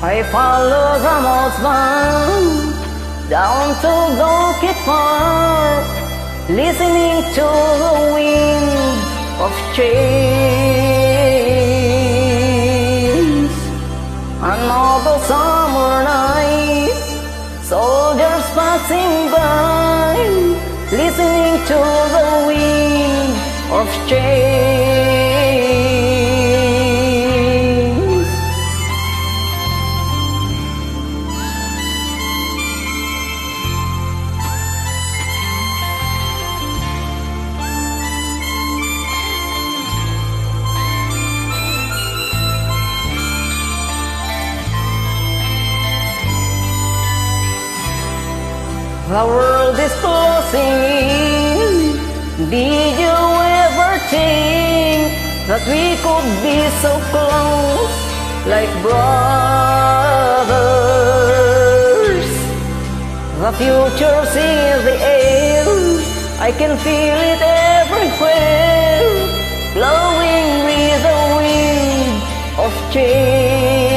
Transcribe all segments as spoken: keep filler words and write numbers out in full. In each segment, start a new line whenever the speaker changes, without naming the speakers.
I follow the mountain down to Gonky Park, listening to the wind of change. Another summer night, soldiers passing by, listening to the wind of change. The world is closing in. Did you ever think that we could be so close, like brothers? The future's in the air, I can feel it everywhere, blowing with the wind of change.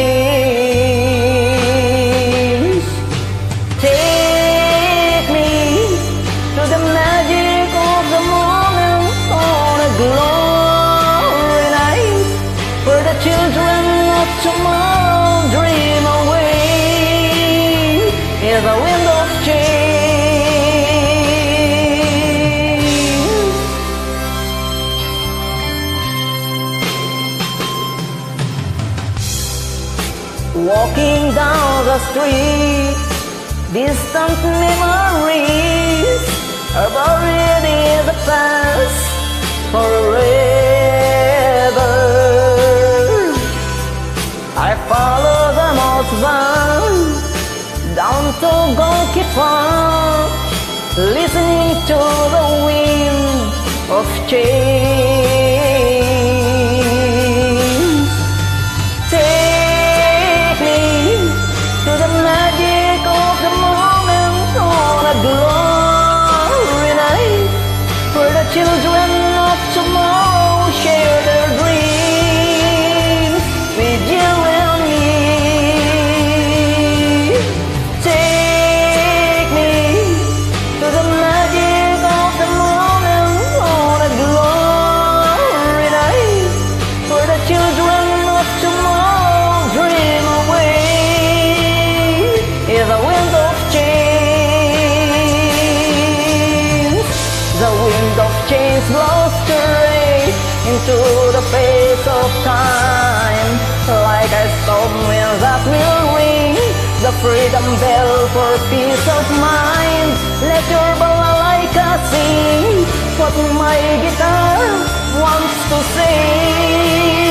Children of tomorrow dream away in the wind of change. Walking down the street, distant memories are buried in the past forever. I follow the mountain down to Gonky Park, listening to the wind of change. Take me to the magic of the moment on a glory night, where the children of tomorrow share their dreams with you. Change blows straight into the face of time, like a storm wind that will ring the freedom bell for peace of mind. Let your balalaika sing what my guitar wants to sing.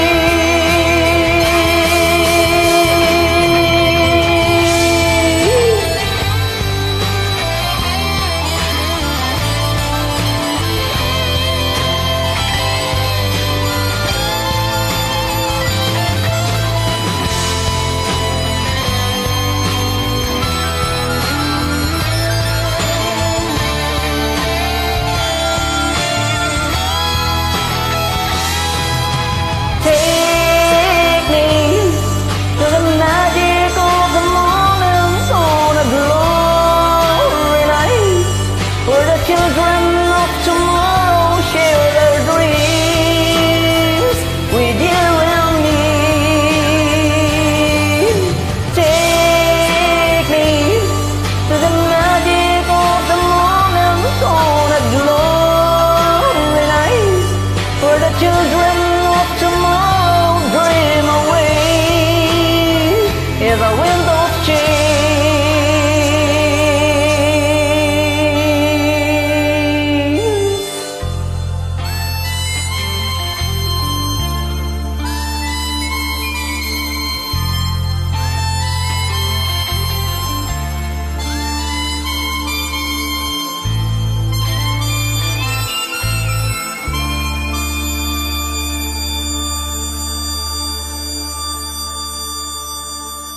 Children of tomorrow dream away in the wind of change.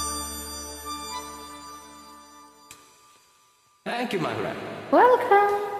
Thank you, my friend.
Welcome.